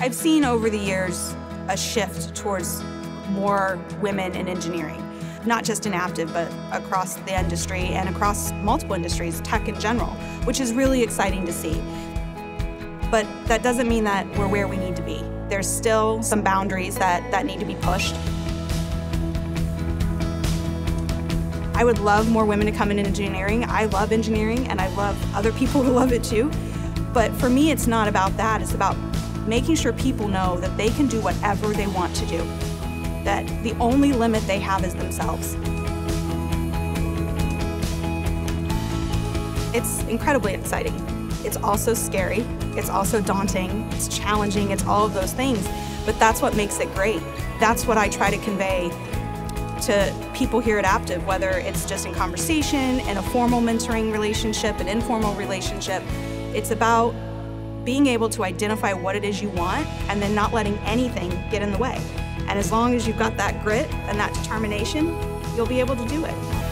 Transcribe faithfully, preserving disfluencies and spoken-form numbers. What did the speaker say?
I've seen over the years a shift towards more women in engineering, not just in Aptiv, but across the industry and across multiple industries, tech in general, which is really exciting to see. But that doesn't mean that we're where we need to be. There's still some boundaries that, that need to be pushed. I would love more women to come in engineering. I love engineering, and I love other people who love it too. But for me, it's not about that. It's about making sure people know that they can do whatever they want to do, that the only limit they have is themselves. It's incredibly exciting. It's also scary. It's also daunting. It's challenging. It's all of those things. But that's what makes it great. That's what I try to convey to people here at Aptiv, whether it's just in conversation, in a formal mentoring relationship, an informal relationship. It's about being able to identify what it is you want and then not letting anything get in the way. And as long as you've got that grit and that determination, you'll be able to do it.